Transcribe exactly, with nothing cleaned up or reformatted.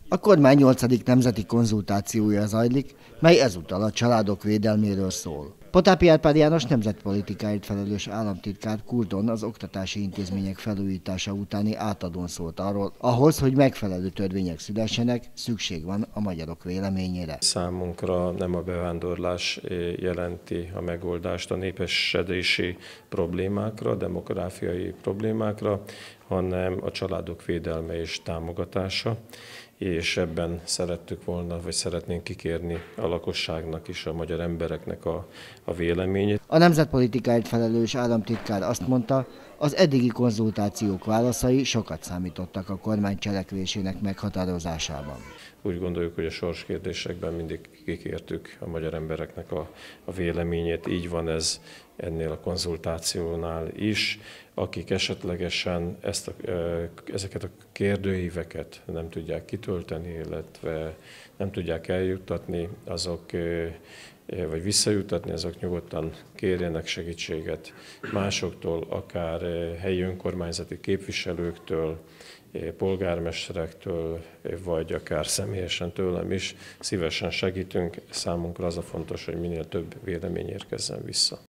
A kormány nyolcadik nemzeti konzultációja zajlik, mely ezúttal a családok védelméről szól. Potápi Árpád János nemzetpolitikáért felelős államtitkár Kurdon az oktatási intézmények felújítása utáni átadón szólt arról, ahhoz, hogy megfelelő törvények szülessenek, szükség van a magyarok véleményére. Számunkra nem a bevándorlás jelenti a megoldást a népesedési problémákra, demográfiai problémákra, hanem a családok védelme és támogatása, és ebben szerettük volna, vagy szeretnénk kikérni a lakosságnak is, a magyar embereknek a, a véleményét. A nemzetpolitikáért felelős államtitkár azt mondta, az eddigi konzultációk válaszai sokat számítottak a kormány cselekvésének meghatározásában. Úgy gondoljuk, hogy a sorskérdésekben mindig kikértük a magyar embereknek a, a véleményét. Így van ez ennél a konzultációnál is. Akik esetlegesen ezt a, ezeket a kérdőíveket nem tudják kitölteni, illetve nem tudják eljuttatni, azok vagy visszajutatni, azok nyugodtan kérjenek segítséget másoktól, akár helyi önkormányzati képviselőktől, polgármesterektől, vagy akár személyesen tőlem is. Szívesen segítünk, számunkra az a fontos, hogy minél több vélemény érkezzen vissza.